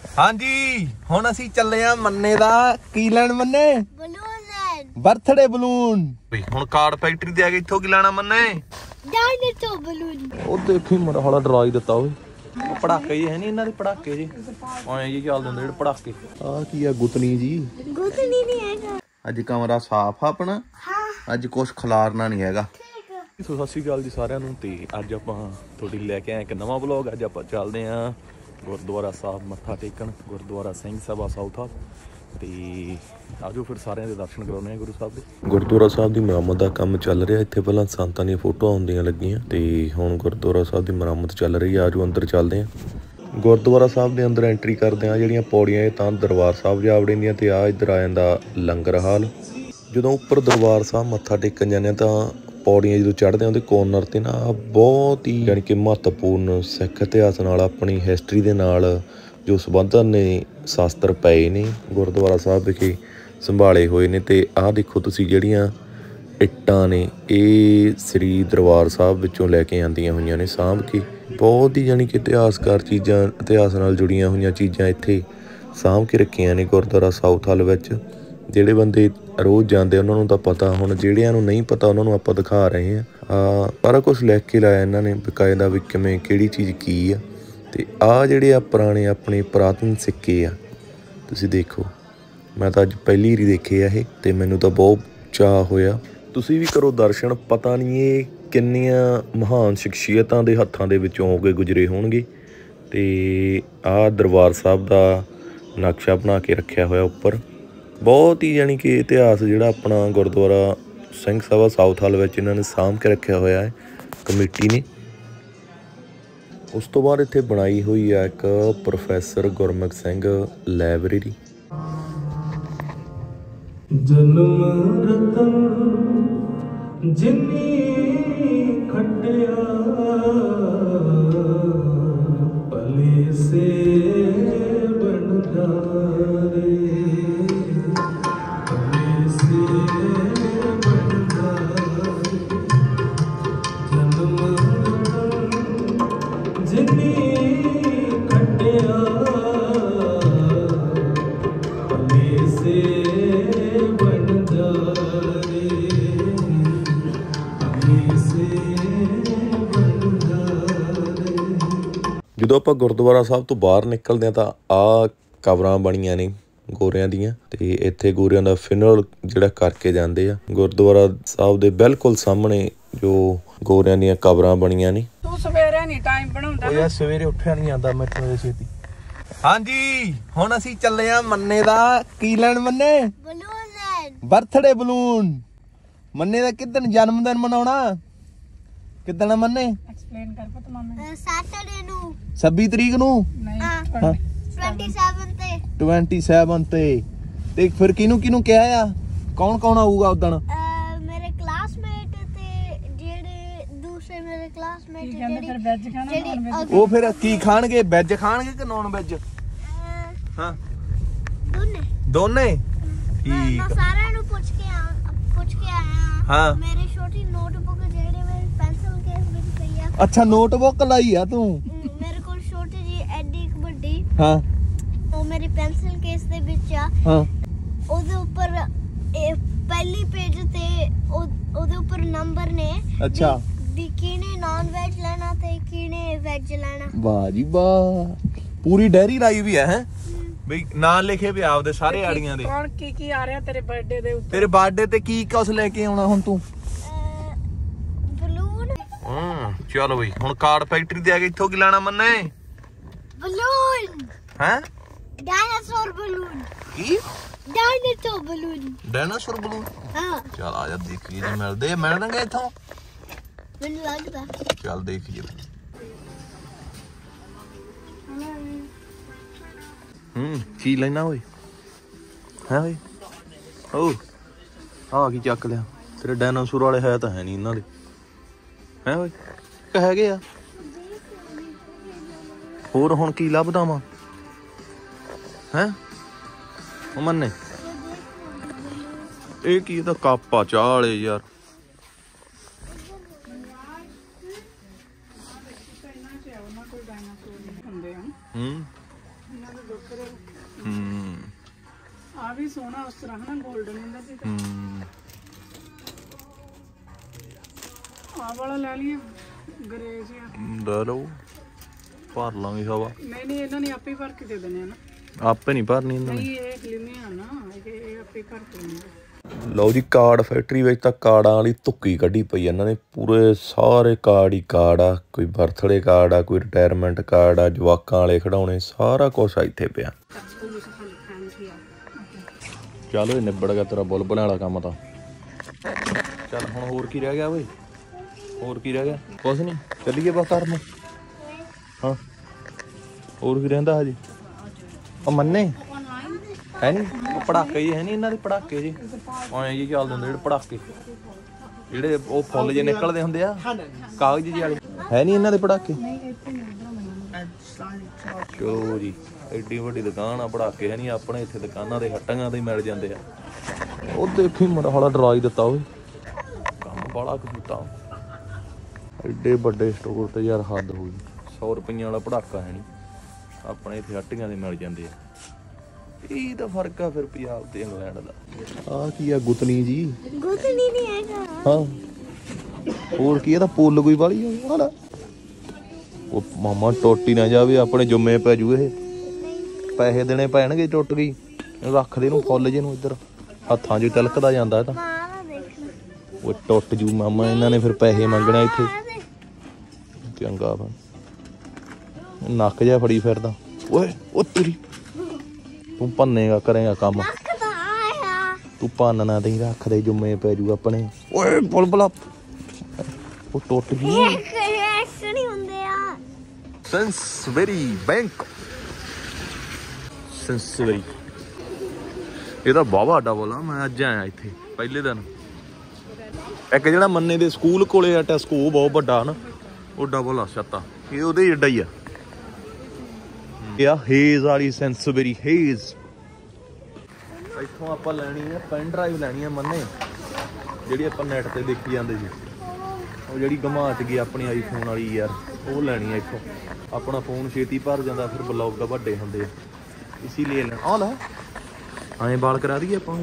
हाँ जी हुण असीं चले आ मन्ने दा की लैण मन्ने बलून लैण बर्थडे बलून हुण कार्ड फैक्ट्री दे आगे इत्थों की लैणा मन्ने डायनासोर बलून ओ देखी मेरा हाला डरा ही दित्ता ओए पटाके जी है नहीं इन्हां दे पटाके जी ऐ जी चलदे हुंदे जेह्ड़े पटाके आ की आ गुतनी जी गुतनी नहीं हैगा अज कमरा साफ आ अपना हाँ अज कुछ खलारना नहीं हैगा ठीक ਸਤਿ ਸ਼੍ਰੀ ਅਕਾਲ ਜੀ ਸਾਰਿਆਂ ਨੂੰ ਤੇ ਅੱਜ ਆਪਾਂ ਤੁਹਾਡੇ ਲੈ ਕੇ ਆਏ ਇੱਕ ਨਵਾਂ ਵਲੌਗ। ਅੱਜ ਆਪਾਂ ਚੱਲਦੇ ਆਂ ਗੁਰਦੁਆਰਾ ਸਾਹਿਬ ਮੱਥਾ ਟੇਕਣ, ਗੁਰਦੁਆਰਾ ਸਿੰਘ ਸਭਾ ਸਾਊਥ ਤੇ ਆਜੋ ਫਿਰ ਸਾਰਿਆਂ ਦੇ ਦਰਸ਼ਨ ਕਰਾਉਣੇ ਆ ਗੁਰੂ ਸਾਹਿਬ ਦੇ। ਗੁਰਦੁਆਰਾ ਸਾਹਿਬ ਦੀ ਮੁਰੰਮਤ ਦਾ ਕੰਮ ਚੱਲ ਰਿਹਾ ਇੱਥੇ। ਪਹਿਲਾਂ ਸੰਤਾਂ ਦੀਆਂ ਫੋਟੋਆਂ ਹੁੰਦੀਆਂ ਲੱਗੀਆਂ ਤੇ ਹੁਣ ਗੁਰਦੁਆਰਾ ਸਾਹਿਬ ਦੀ ਮੁਰੰਮਤ ਚੱਲ ਰਹੀ ਆ। ਆਜੋ ਅੰਦਰ ਚੱਲਦੇ ਆਂ। ਗੁਰਦੁਆਰਾ ਸਾਹਿਬ ਦੇ ਅੰਦਰ ਐਂਟਰੀ ਕਰਦੇ ਆ ਜਿਹੜੀਆਂ ਪੌੜੀਆਂ ਇਹ ਤਾਂ ਦਰਬਾਰ ਸਾਹਿਬ ਜਾ ਵੜਦੀਆਂ ਤੇ ਆ ਇੱਧਰ ਆ ਜਾਂਦਾ ਲੰਗਰ ਹਾਲ। ਜਦੋਂ ਉੱਪਰ ਦਰਬਾਰ ਸਾਹਿਬ ਮੱਥਾ ਟੇਕਣ ਜਾਂਦੇ ਤਾਂ ਪੌੜੀਆਂ ਜਦੋਂ ਚੜ੍ਹਦੇ ਆ ਉਹਦੇ ਕੋਰਨਰ ਤੇ ਨਾ ਬਹੁਤ ਹੀ ਯਾਨੀ ਕਿ ਮਹੱਤਵਪੂਰਨ ਸਿੱਖ ਇਤਿਹਾਸ ਨਾਲ ਆਪਣੀ ਹਿਸਟਰੀ ਦੇ ਨਾਲ ਜੋ ਸੰਬੰਧਨ ਨੇ ਸ਼ਾਸਤਰ ਪਏ ਨੇ ਗੁਰਦੁਆਰਾ ਸਾਹਿਬ ਵਿਖੇ ਸੰਭਾਲੇ ਹੋਏ ਨੇ। ਤੇ ਆਹ ਦੇਖੋ ਤੁਸੀਂ ਜਿਹੜੀਆਂ ਇੱਟਾਂ ਨੇ ਇਹ ਸ੍ਰੀ ਦਰਬਾਰ ਸਾਹਿਬ ਵਿੱਚੋਂ ਲੈ ਕੇ ਆਂਦੀਆਂ ਹੋਈਆਂ ਨੇ ਸਾਂਭ ਕੇ। ਬਹੁਤ ਹੀ ਯਾਨੀ ਕਿ ਇਤਿਹਾਸਕਾਰ ਚੀਜ਼ਾਂ ਇਤਿਹਾਸ ਨਾਲ ਜੁੜੀਆਂ ਹੋਈਆਂ ਚੀਜ਼ਾਂ ਇੱਥੇ ਸਾਂਭ ਕੇ ਰੱਖੀਆਂ ਨੇ ਗੁਰਦੁਆਰਾ ਸਾਊਥ ਹਾਲ ਵਿੱਚ। ਜਿਹੜੇ ਬੰਦੇ ਰੋਜ਼ ਜਾਂਦੇ ਉਹਨਾਂ ਨੂੰ ਤਾਂ ਪਤਾ, ਹੁਣ ਜਿਹੜਿਆਂ ਨੂੰ ਨਹੀਂ ਪਤਾ ਉਹਨਾਂ ਨੂੰ ਆਪਾਂ ਦਿਖਾ ਰਹੇ ਹਾਂ। ਸਾਰਾ ਕੁਛ ਲਿਖ ਕੇ ਲਾਇਆ ਇਹਨਾਂ ਨੇ ਬਕਾਇਦਾ ਵੀ ਕਿਵੇਂ ਕਿਹੜੀ ਚੀਜ਼ ਕੀ ਆ। ਤੇ ਆਹ ਜਿਹੜੇ ਆ ਪੁਰਾਣੇ ਆਪਣੇ ਪੁਰਾਤਨ ਸਿੱਕੇ ਆ ਤੁਸੀਂ ਦੇਖੋ। ਮੈਂ ਤਾਂ ਅੱਜ ਪਹਿਲੀ ਵਾਰੀ ਦੇਖੇ ਆ ਇਹ ਤੇ ਮੈਨੂੰ ਤਾਂ ਬਹੁਤ ਚਾਅ ਹੋਇਆ। ਤੁਸੀਂ ਵੀ ਕਰੋ ਦਰਸ਼ਨ। ਪਤਾ ਨਹੀਂ ਇਹ ਕਿੰਨੀਆਂ ਮਹਾਨ ਸ਼ਖਸੀਅਤਾਂ ਦੇ ਹੱਥਾਂ ਦੇ ਵਿੱਚੋਂ ਹੋ ਕੇ ਗੁਜ਼ਰੇ ਹੋਣਗੇ। ਤੇ ਆਹ ਦਰਬਾਰ ਸਾਹਿਬ ਦਾ ਨਕਸ਼ਾ ਬਣਾ ਕੇ ਰੱਖਿਆ ਹੋਇਆ ਉੱਪਰ। ਬਹੁਤ ਹੀ ਯਾਨੀ ਕਿ ਇਤਿਹਾਸ ਜਿਹੜਾ ਆਪਣਾ ਗੁਰਦੁਆਰਾ ਸਿੰਘ ਸਭਾ ਸਾਊਥ ਹਾਲ ਵਿੱਚ ਇਹਨਾਂ ਨੇ ਸਾਂਭ ਕੇ ਰੱਖਿਆ ਹੋਇਆ ਹੈ ਕਮੇਟੀ ਨੇ। ਉਸ ਤੋਂ ਬਾਅਦ ਇੱਥੇ ਬਣਾਈ ਹੋਈ ਆ ਇੱਕ ਪ੍ਰੋਫੈਸਰ ਗੁਰਮੁਖ ਸਿੰਘ ਲਾਇਬ੍ਰੇਰੀ। ਜਨਮ ਰਤਨ ਜਿਨੀ ਖਟਿਆ ਭਲੇ ਸੇ ਬਣਦਾਰੇ ਜਦੋਂ ਆਪਾਂ ਗੁਰਦੁਆਰਾ ਸਾਹਿਬ ਤੋਂ ਬਾਹਰ ਨਿਕਲਦੇ ਹਾਂ ਤਾਂ ਆਹ ਕਬਰਾਂ ਬਣੀਆਂ ਨੇ ਗੋਰਿਆਂ ਦੀਆਂ ਤੇ ਇੱਥੇ ਗੋਰਿਆਂ ਦਾ ਫਿਨਰਲ ਜਿਹੜਾ ਕਰਕੇ ਜਾਂਦੇ ਆ। ਗੁਰਦੁਆਰਾ ਸਾਹਿਬ ਦੇ ਬਿਲਕੁਲ ਸਾਹਮਣੇ ਜੋ ਗੋਰਿਆਂ ਦੀਆਂ ਕਬਰਾਂ ਬਣੀਆਂ ਨੇ। ਤੂੰ ਸਵੇਰੇ ਨਹੀਂ ਟਾਈਮ ਬਣਾਉਂਦਾ ਯਾਰ ਸਵੇਰੇ ਉੱਠਿਆ ਨਹੀਂ ਜਾਂਦਾ ਮੈਥੋਂ ਛੇਤੀ। ਹਾਂਜੀ ਹੁਣ ਅਸੀਂ ਚੱਲੇ ਆ ਮੰਨੇ ਦਾ ਕੀ ਲੈਣ ਮन्ने बलून लैण ਬਰਥਡੇ ਬਲੂਨ। ਮੰਨੇ ਦਾ ਕਿੱਦਣ ਜਨਮ ਦਿਨ ਮਨਾਉਣਾ ਕਿੱਦਣ ਆ ਮੰਨੇ? ਐਕਸਪਲੇਨ ਕਰ ਪਤ ਮਾਮੇ। सैटरडे नु 26 ਤਰੀਕ ਨੂੰ ਨਹੀਂ हाँ 27 ਤੇ 27 ਤੇ ਫਿਰ ਕਿਹਨੂੰ ਕਿਹਾ ਆ? ਕੌਣ ਆਊਗਾ ਉਦਣ? ਮੇਰੇ ਕਲਾਸਮੇਟ ਤੇ ਜਿਹੜੇ ਦੂਸਰੇ ਮੇਰੇ ਕਲਾਸਮੇਟ ਕੀ ਕਹਿੰਦੇ ਫਿਰ ਵੈਜ ਖਾਣਾ ਨਾਨ ਵੈਜ? ਉਹ ਫਿਰ ਕੀ ਖਾਣਗੇ? ਵੈਜ ਖਾਣਗੇ ਕਿ ਨੌਨ ਵੈਜ? ਹਾਂ ਦੋਨੇ ਠੀਕ ਮੈਂ ਸਾਰਿਆਂ ਨੂੰ ਪੁੱਛ ਕੇ ਆਇਆ ਹਾਂ। ਮੇਰੀ ਛੋਟੀ ਨੋਟਬੁੱਕ ਜਿਹੜੀ ਮੇਰੀ ਪੈਨਸਲ ਕੇਸ ਵਿੱਚ ਪਈ ਆ। ਅੱਛਾ ਨੋਟਬੁੱਕ ਲਾਈ ਆ ਤੂੰ? ਮੇਰੇ ਕੋਲ ਛੋਟੀ ਜੀ ਐਡੀ ਇੱਕ ਵੱਡੀ ਹਾਂ ਉਹ ਮੇਰੀ ਪੈਨਸਲ ਕੇਸ ਦੇ ਵਿੱਚ ਆ। ਹਾਂ ਉਹਦੇ ਉੱਪਰ ਪਹਿਲੀ ਪੇਜ ਤੇ ਉਹਦੇ ਉੱਪਰ ਨੰਬਰ ਨੇ। ਅੱਛਾ ਵੀ ਕਿਹਨੇ ਨਾਨ ਵੈਜ ਲੈਣਾ ਤੇ ਕਿਹਨੇ ਵੈਜ ਲੈਣਾ। ਵਾਹ ਜੀ ਵਾਹ ਪੂਰੀ ਡਾਇਰੀ ਲਾਈ ਵੀ ਹੈ ਬਈ ਨਾਂ ਲਿਖੇ ਵੀ ਆਪਦੇ ਸਾਰੇ ਆੜੀਆਂ ਦੇ। ਕੌਣ ਕੀ ਆ ਰਿਹਾ ਤੇਰੇ ਬਰਥਡੇ ਦੇ ਉੱਤੇ? ਤੇਰੇ ਬਰਥਡੇ ਤੇ ਕੀ ਕੁਛ ਲੈ ਕੇ ਆਉਣਾ ਹੁਣ ਤੂੰ? ਬਲੂਨ ਚਲੋ ਬਈ ਹੁਣ ਕਾਰਡ ਫੈਕਟਰੀ ਦੇ ਆ ਕੇ ਇੱਥੋਂ ਕੀ ਲੈਣਾ ਮੰਨੇ? ਬਲੂਨ ਹੈ ਡਾਇਨਾਸੋਰ ਬਲੂਨ ਕੀ? Dinosaur balloon dinosaur balloon. ਹਾਂ ਚਲ ਆ ਜਾ ਦੇਖੀਏ ਜੇ ਮਿਲਣਗੇ ਇੱਥੋਂ। ਮੈਨੂੰ ਲੱਗਦਾ ਚੱਲ ਦੇਖੀਏ। ਕੀ ਲੈਣਾ ਓਏ? ਹੈ ਓਏ ਓ ਆ ਕੀ ਚੱਕ ਲਿਆ? ਤੇਰੇ ਡਾਇਨਾਸੌਰ ਵਾਲੇ ਹੈ ਤਾਂ ਹੈ ਨਹੀਂ ਇਹਨਾਂ ਦੇ। ਹੈ ਓਏ ਕਿ ਹੈਗੇ ਆ? ਹੋਰ ਹੁਣ ਕੀ ਲੱਭਦਾ ਵਾ? ਹੈ ਉਹ ਮੰਨੇ ਇਹ ਕੀ? ਇਹਦਾ ਕੱਪ ਆ ਚਾਹ ਵਾਲੇ ਯਾਰ। ਵੱਖਰੇ ਹੂੰ ਆ ਵੀ ਸੋਹਣਾ ਉਸ ਤਰ੍ਹਾਂ ਨਾ 골ਡਨ ਹੁੰਦਾ ਸੀ ਹੂੰ ਆ ਵਾਲਾ ਲੈ ਲਈਏ ਗਰੇ ਜਿਹਾ ਲੈ ਲਓ ਭਰ ਲਾਂਗੇ ਹਵਾ ਨਹੀਂ ਇਹਨਾਂ ਨੇ ਆਪੇ ਭਰ ਕੇ ਦੇ ਦੇਣੇ ਆ ਨਾ ਆਪੇ ਨਹੀਂ ਭਰਨੀ ਇਹਨਾਂ ਨੇ ਨਹੀਂ ਇਹ ਫਿਲਮੀ ਆ ਨਾ ਇਹ ਆਪੇ ਭਰ ਕੇ ਦੇਣਗੇ ਲਓ ਜੀ ਕਾਰਡ ਫੈਕਟਰੀ ਵਿੱਚ ਤਾਂ ਕਾਰਡਾਂ ਵਾਲੀ ਧੁੱਕੀ ਕੱਢੀ ਪਈ ਇਹਨਾਂ ਨੇ ਪੂਰੇ ਸਾਰੇ ਕਾਰਡ ਹੀ ਕਾਰਡ ਆ ਕੋਈ ਬਰਥਡੇ ਕਾਰਡ ਆ ਕੋਈ ਰਿਟਾਇਰਮੈਂਟ ਕਾਰਡ ਆ ਜਵਾਕਾਂ ਵਾਲੇ ਖਿਡੌਣੇ ਸਾਰਾ ਕੁਝ ਇੱਥੇ ਪਿਆ ਚਲੋ ਇਹ ਨਿਬੜ ਗਿਆ ਤੇਰਾ ਬੁਲਬੁਲਾਂ ਵਾਲਾ ਕੰਮ ਤਾਂ ਚੱਲ ਹੁਣ ਹੋਰ ਕੀ ਰਹਿ ਗਿਆ ਓਏ ਹੋਰ ਕੀ ਰਹਿ ਗਿਆ ਕੁਛ ਨਹੀਂ ਚੱਲੀਏ ਬਸ ਕਰਨ ਹਾਂ ਹੋਰ ਕੀ ਰਹਿੰਦਾ ਹਜੇ ਉਹ ਮੰਨੇ ਹੈ ਨਹੀਂ ਉਹ ਪੜਾਕੇ ਜੀ ਹੈ ਨਹੀਂ ਇਹਨਾਂ ਦੇ ਪੜਾਕੇ ਜੀ ਐਂ ਜੀ ਚੱਲਦੇ ਹੁੰਦੇ ਜਿਹੜੇ ਪੜਾਕੇ ਜਿਹੜੇ ਉਹ ਫੁੱਲ ਜੇ ਨਿਕਲਦੇ ਹੁੰਦੇ ਆ ਕਾਗਜ਼ ਜਿਹੇ ਵਾਲੇ ਹੈ ਨਹੀਂ ਇਹਨਾਂ ਦੇ ਪੜਾਕੇ ਚਲੋ ਜੀ ਐਡੀ ਵੱਡੀ ਦੁਕਾਨ ਆ ਪੜਾਕੇ ਹੈ ਨਹੀਂ ਆਪਣੇ ਇੱਥੇ ਦੁਕਾਨਾਂ ਦੇ ਹੱਟਾਂ ਤੇ ਹੀ ਮਿਲ ਜਾਂਦੇ ਆ ਉਹ ਦੇਖੀ ਮੇਰਾ ਹਾਲਾ ਡਰਾ ਹੀ ਦਿੱਤਾ ਓਏ ਕੰਮ ਬਾਲਾ ਕੀਤਾ ਐਡੇ ਵੱਡੇ ਸਟੋਰ ਤੇ ਯਾਰ ਹੱਦ ਹੋ ਗਈ 100 ਰੁਪਈਆਂ ਵਾਲਾ ਪੜਾਕਾ ਹੈ ਨਹੀਂ ਆਪਣੇ ਇੱਥੇ ਹੱਟੀਆਂ ਦੇ ਮਿਲ ਜਾਂਦੇ ਆ ਇਹ ਤਾਂ ਫਰਕ ਆ ਫਿਰ ਪੰਜਾਬ ਤੇ ਇੰਗਲੈਂਡ ਦਾ ਆ ਕੀ ਆ ਗੁਤਨੀ ਜੀ ਗੁੱਤਨੀ ਨਹੀਂ ਹੈਗਾ ਹਾਂ ਹੋਰ ਕੀ ਇਹਦਾ ਪੁੱਲ ਕੋਈ ਵਾਲੀ ਹਾਲਾ ਉਹ ਮਾਮਾ ਟੁੱਟ ਨਾ ਜਾਵੇ ਆਪਣੇ ਜੁੰਮੇ ਪੈ ਜੂ ਇਹ ਪੈਸੇ ਦੇਣੇ ਪੈਣਗੇ ਟੁੱਟ ਗਈ ਰੱਖ ਦੇ ਨੂੰ ਫੁੱਲ ਜੇ ਨੂੰ ਇੱਧਰ ਹੱਥਾਂ 'ਚ ਤਿਲਕਦਾ ਜਾਂਦਾ ਇਹ ਤਾਂ ਮਾਰਾ ਦੇਖ ਉਹ ਟੁੱਟ ਜੂ ਮਾਮਾ ਇਹਨਾਂ ਨੇ ਫਿਰ ਪੈਸੇ ਮੰਗਣਾ ਇੱਥੇ ਚੰਗਾ ਵਾ ਨੱਕ ਜਿਹਾ ਫੜੀ ਫਿਰਦਾ ਓਏ ਉਹ ਤੇਰੀ ਤੂੰ ਭੰਨੇਗਾ ਕਰੇਗਾ ਕੰਮ ਰੱਖਦਾ ਆਇਆ ਤੂੰ ਭੰਨ ਨਾ ਦੇਈ ਰੱਖ ਦੇ ਜੁੰਮੇ ਪੈ ਜੂ ਆਪਣੇ ਓਏ ਬੁਲਬੁਲਾ ਉਹ ਟੁੱਟ ਗਈ ਐਕਸ ਨਹੀਂ ਹੁੰਦੇ ਆ ਸੈਂਸਬਰੀ ਬੈਂਕ ਸੈਂਸਬਰੀ ਇਹਦਾ ਬਾਵਾ ਡਬਲ ਆ ਮੈਂ ਅੱਜ ਆਇਆ ਇੱਥੇ ਪਹਿਲੇ ਦਿਨ ਇੱਕ ਜਿਹੜਾ ਮੰਨੇ ਦੇ ਸਕੂਲ ਕੋਲੇ ਆ ਟੈਸਕੋ ਬਹੁਤ ਵੱਡਾ ਨਾ ਉਹ ਡਬਲ ਆ ਛੱਤਾ ਇਹ ਉਹਦੇ ਏਡਾ ਹੀ ਆ ਇਹ ਆ ਹੇਜ਼ ਵਾਲੀ ਸੈਂਸਬਰੀ ਹੇਜ਼ ਇੱਥੋਂ ਆਪਾਂ ਲੈਣੀ ਆ ਪੈਨ ਡਰਾਈਵ ਲੈਣੀ ਆ ਮੰਨੇ ਜਿਹੜੀ ਆਪਾਂ ਨੈਟ ਤੇ ਦੇਖੀ ਜਾਂਦੇ ਸੀ ਉਹ ਜਿਹੜੀ ਘੁਮਾ ਚ ਗਈ ਆਪਣੀ ਆਈਫੋਨ ਵਾਲੀ ਯਾਰ ਉਹ ਲੈਣੀ ਆ ਇੱਥੋਂ ਆਪਣਾ ਫੋਨ ਛੇਤੀ ਭਰ ਜਾਂਦਾ ਫਿਰ ਬਲੌਗ ਦਾ ਵੱਡੇ ਹੁੰਦੇ ਆ ਇਸੀ ਲਈ ਲੈਣਾ ਆ ਲੈ ਐਂ ਬਾਲ ਕਰਾ ਦਈਏ ਆਪਾਂ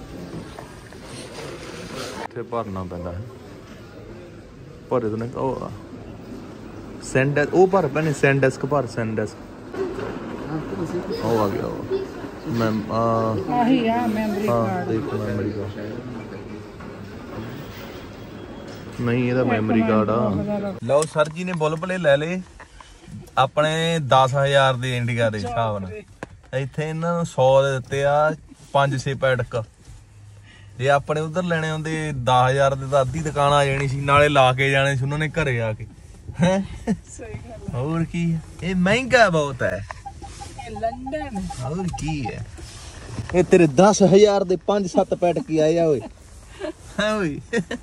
ਇੱਥੇ ਭਰਨਾ ਪੈਂਦਾ ਹੈ ਭਰੇ ਤਾਂ ਉਹ ਸੈਂਡ ਉਹ ਭਰ ਪੈਣੇ ਸੈਂਡੈਸਕ ਭਰ ਸੈਂਡੈਸਕ ਉਹ ਆ ਗਿਆ ਮੈਂ ਆਹੀ ਆ ਮੈਮਰੀ ਹਾਂ ਦੇਖ ਮੈਮਰੀ ਕਾਰਡ ਨਹੀਂ ਇਹਦਾ ਮੈਮਰੀ ਕਾਰਡ ਆ ਲਓ ਸਰ ਜੀ ਨੇ ਬੁਲਬੁਲੇ ਲੈ ਲਏ ਆਪਣੇ 10000 ਦੇ ਇੰਡੀਆ ਦੇ ਹਿਸਾਬ ਨਾਲ ਇੱਥੇ ਇਹਨਾਂ ਨੂੰ 100 ਦੇ ਦਿੱਤੇ ਆ 5-6 ਪੈਟਕ ਜੇ ਆਪਣੇ ਉਧਰ ਲੈਣੇ ਹੁੰਦੇ 10000 ਦੇ ਤਾਂ ਅੱਧੀ ਦੁਕਾਨ ਆ ਜਾਣੀ ਸੀ ਨਾਲੇ ਲਾ ਕੇ ਜਾਣੇ ਸੀ ਉਹਨਾਂ ਨੇ ਘਰੇ ਆ ਕੇ ਹੈ ਸਹੀ ਗੱਲ ਹੋਰ ਕੀ ਇਹ ਮਹਿੰਗਾ ਬਹੁਤ ਹੈ ਇਹ ਲੰਡਨ ਹੋਰ ਕੀ ਹੈ ਇਹ ਤੇਰੇ 10000 ਦੇ 5-7 ਪੈਟਕ ਹੀ ਆਏ ਆ ਓਏ ਹੈ ਓਏ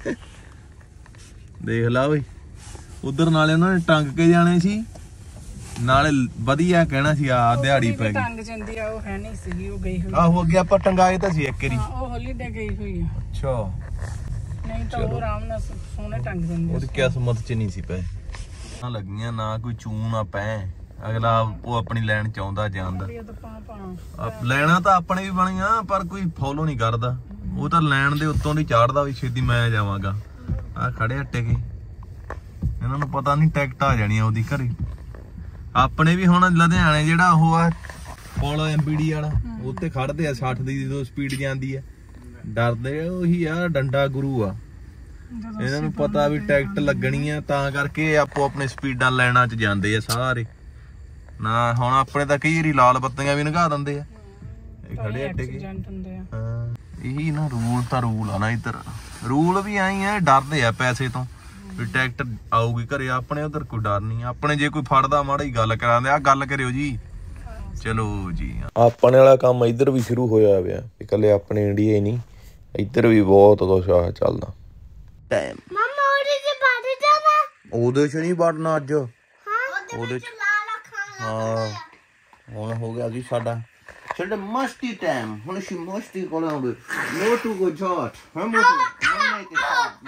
ਦੇਖ ਲਾ ਓਏ ਉਧਰ ਨਾਲੇ ਉਹਨਾਂ ਨੇ ਟੰਗ ਕੇ ਜਾਣੇ ਸੀ ਨਾਲੇ ਵਧੀਆ ਕਹਿਣਾ ਸੀ ਆ ਦਿਹਾੜੀ ਪੈ ਗਈ ਟੰਗ ਜਾਂਦੀ ਆ ਉਹ ਹੈ ਨਹੀਂ ਸੀਗੀ ਉਹ ਗਈ ਹੋਈ ਆਹੋ ਅੱਗੇ ਆਪਾਂ ਟੰਗਾਏ ਤਾਂ ਸੀ ਇੱਕ ਵਾਰੀ ਹਾਂ ਉਹ ਹੌਲੀਡੇ ਗਈ ਹੋਈ ਆ ਅੱਛਾ ਨਹੀਂ ਤਾਂ ਉਹ ਆਰਾਮ ਨਾਲ ਸੋਹਣੇ ਟੰਗ ਜਾਂਦੇ ਉਹਦੀ ਕਿਸਮਤ ਚ ਨਹੀਂ ਸੀ ਪਏ ਨਾ ਲੱਗੀਆਂ ਨਾ ਕੋਈ ਚੂੰ ਨਾ ਪੈ ਅਗਲਾ ਉਹ ਆਪਣੀ ਲੈਣ ਚ ਆਉਂਦਾ ਜਾਂਦਾ ਲੈਣਾ ਤਾਂ ਆਪਣੇ ਵੀ ਬਣੀਆਂ ਪਰ ਕੋਈ ਫੋਲੋ ਨਹੀਂ ਕਰਦਾ ਉਹ ਤਾਂ ਲੈਣ ਦੇ ਉੱਤੋਂ ਦੀ ਚਾੜਦਾ ਵੀ ਛੇਤੀ ਮੈਂ ਜਾਵਾਂਗਾ ਆ ਖੜੇ ਹੱਟੇ ਕੇ ਇਹਨਾਂ ਨੂੰ ਪਤਾ ਨਹੀਂ ਟਿਕਟ ਆ ਜਾਣੀ ਉਹਦੀ ਘਰੇ ਆਪਣੇ ਵੀ ਹੁਣ ਲੁਧਿਆਣੇ ਜਿਹੜਾ ਉਹ ਆ ਪੁਲ ਐਮਪੀਡੀ ਵਾਲਾ ਉੱਤੇ ਖੜਦੇ ਆ 60 ਦੀ ਜਦੋਂ ਸਪੀਡ ਜਾਂਦੀ ਆ ਡਰਦੇ ਉਹੀ ਆ ਡੰਡਾ ਗੁਰੂ ਆ ਇਹਨਾਂ ਨੂੰ ਪਤਾ ਵੀ ਟਿਕਟ ਲੱਗਣੀ ਆ ਤਾਂ ਕਰਕੇ ਆਪੋ ਆਪਣੇ ਸਪੀਡਾਂ ਲੈਣਾ ਚ ਜਾਂਦੇ ਆ ਸਾਰੇ ਨਾ ਹੁਣ ਆਪਣੇ ਤਾਂ ਕਈ ਵਾਰੀ ਲਾਲ ਬੱਤੀਆਂ ਵੀ ਲੰਘਾ ਦਿੰਦੇ ਆ ਇਹ ਖੜੇ ਹੱਟੇ ਕੇ ਹਾਂ ਇਹੀ ਨਾ ਰੂਲ ਤਾਂ ਰੂਲ ਆ ਨਾ ਇੱਧਰ ਰੂਲ ਵੀ ਆਈ ਆ ਡਰਦੇ ਆ ਪੈਸੇ ਤੋਂ ਵੀ ਟਿਕਟ ਆਊਗੀ ਘਰੇ ਆਪਣੇ ਉਧਰ ਕੋਈ ਡਰ ਨਹੀਂ ਆਪਣੇ ਜੇ ਕੋਈ ਫੜਦਾ ਮਾੜਾ ਹੀ ਗੱਲ ਕਰਾਂਦੇ ਆ ਗੱਲ ਕਰਿਓ ਜੀ ਚਲੋ ਜੀ ਆਪਣੇ ਵਾਲਾ ਕੰਮ ਇੱਧਰ ਵੀ ਸ਼ੁਰੂ ਹੋਇਆ ਪਿਆ ਇਕੱਲੇ ਆਪਣੇ ਇੰਡੀਆ ਹੀ ਨਹੀਂ ਇੱਧਰ ਵੀ ਬਹੁਤ ਕੁਛ ਆ ਚੱਲਦਾ ਟਾਈਮ ਮਮਾ ਉਹਦੇ ਚ ਵੜ ਜਾਣਾ ਉਹਦੇ ਚ ਨਹੀਂ ਵੜਨਾ ਅੱਜ ਹਾਂ ਉਹਦੇ ਚ ਲਾਲਾ ਖਾਣਾ ਹਾਂ ਹੁਣ ਹੋ ਗਿਆ ਜੀ ਸਾਡਾ ਮਸਤੀ ਟਾਈਮ ਹੁਣ ਅਸੀਂ ਮਸਤੀ ਕਰਾਂਗੇ ਮੋਟੂ ਕੋ ਝਾਟ ਹਾਂ ਮੋਟੂ ਮੰਨੇ ਕੇ ਸਾਥ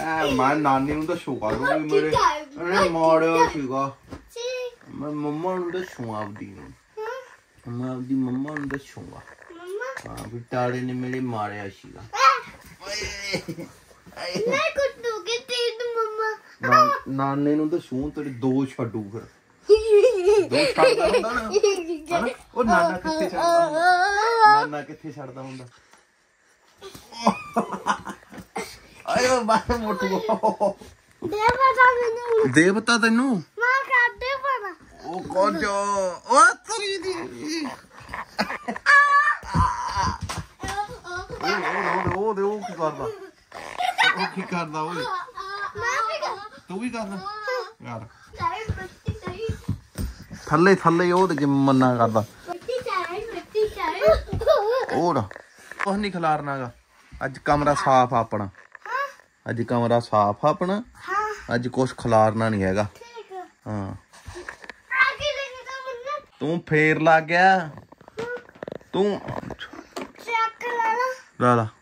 ਮੈਂ ਨਾਨੀ ਨੂੰ ਦੱਸੂਗਾ ਵੀ ਮੇਰੇ ਇਹਨੇ ਮਾਰਿਆ ਸੀਗਾ ਮੈਂ ਮੰਮਾ ਨੂੰ ਦੱਸੂਗਾ ਆਪਦੀ ਨੂੰ ਮੈਂ ਆਪਦੀ ਮੰਮਾ ਨੂੰ ਦੱਸੂਗਾ ਹਾਂ ਵੀ ਤਾੜੇ ਨੇ ਮੇਰੇ ਮਾਰਿਆ ਸੀਗਾ ਮੈਂ ਕੁੱਟੂਗੀ ਤੇਰੀ ਮੰਮਾ ਨਾਨੇ ਨੂੰ ਦੱਸੂ ਤੇਰੇ ਦੋ ਛੱਡੂ ਫਿਰ ਦੋ ਛੱਡਦਾ ਹੁੰਦਾ ਨਾ ਹਨਾ ਉਹ ਨਾਨਾ ਕਿੱਥੇ ਛੱਡਦਾ ਹੁੰਦਾ ਨਾਨਾ ਕਿੱਥੇ ਛੱਡਦਾ ਹੁੰਦਾ ਆਏ ਬਾਹਰ ਮੋਟੂ ਦੇਵਤਾ ਮੈਨੂੰ ਦੇਵਤਾ ਤੈਨੂੰ ਮਾਂ ਕਰਦੇ ਪਤਾ ਉਹ ਕੌਣ ਜੋ ਉਹ ਤਰੀ ਦੀ ਉਹ ਦੇ ਉਹ ਕੀ ਕਰਦਾ ਉਹ ਕੀ ਕਰਦਾ ਓਏ ਮੈਂ ਵੀ ਤੂੰ ਵੀ ਕਰਦਾ ਯਾਰ ਚਾਹੀ ਬੱਤੀ ਚਾਹੀ ਥੱਲੇ ਥੱਲੇ ਉਹ ਤੇ ਮੰਨਾ ਕਰਦਾ ਬੱਤੀ ਚਾਹੀ ਹੋਰ ਕੁਛ ਨਹੀਂ ਖਿਲਾਰਨਾਗਾ ਅੱਜ ਕਮਰਾ ਸਾਫ਼ ਆ ਆਪਣਾ ਅੱਜ ਕਮਰਾ ਸਾਫ਼ ਆ ਆਪਣਾ ਅੱਜ ਕੁਛ ਖਿਲਾਰਨਾ ਨਹੀਂ ਹੈਗਾ ਠੀਕ ਹਾਂ ਆਗੇ ਲੈ ਕੇ ਤਾਂ ਮੰਨਾ ਤੂੰ ਫੇਰ ਲੱਗ ਗਿਆ ਤੂੰ ਚੱਕ ਲਾ ਲਾ ਲਾ